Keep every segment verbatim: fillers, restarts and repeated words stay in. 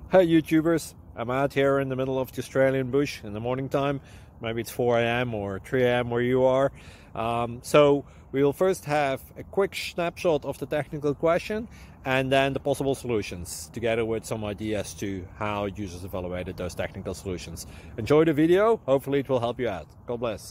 Hey YouTubers, I'm out here in the middle of the Australian bush in the morning time. Maybe it's four A M or three A M where you are. Um, so we will first have a quick snapshot of the technical question and then the possible solutions, together with some ideas to how users evaluated those technical solutions. Enjoy the video, hopefully it will help you out. God bless.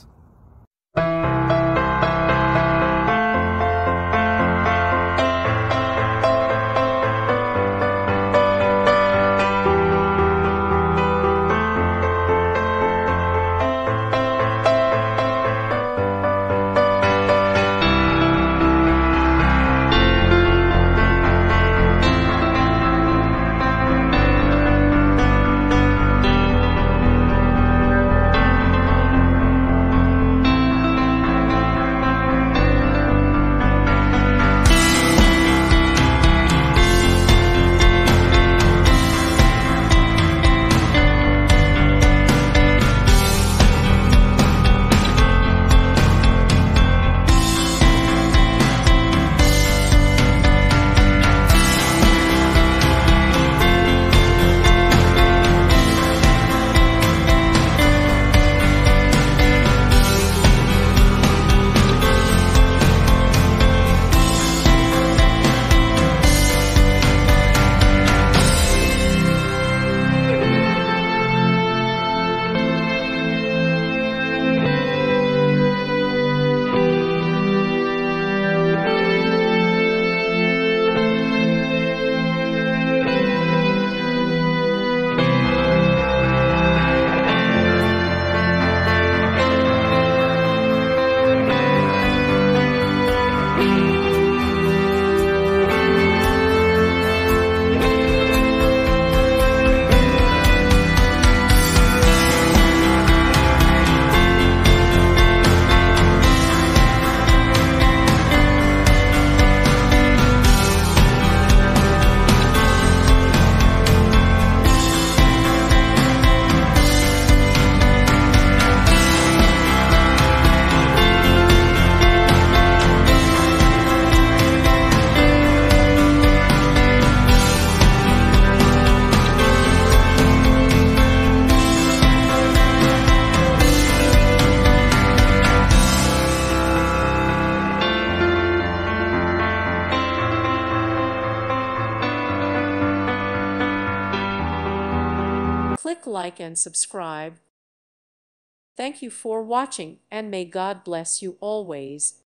Click like and subscribe. Thank you for watching, and may God bless you always.